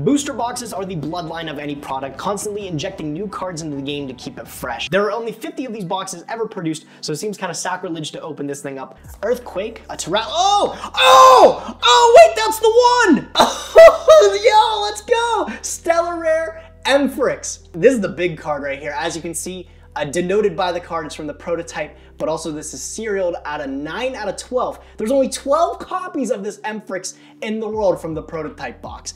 Booster boxes are the bloodline of any product, constantly injecting new cards into the game to keep it fresh. There are only 50 of these boxes ever produced, so it seems kind of sacrilege to open this thing up. Earthquake, a oh, wait, that's the one! Yo, let's go! Stellar Rare, Emphyrix. This is the big card right here. As you can see, denoted by the card, it's from the prototype, but also this is serialed at a 9 out of 12. There's only 12 copies of this Emphyrix in the world from the prototype box.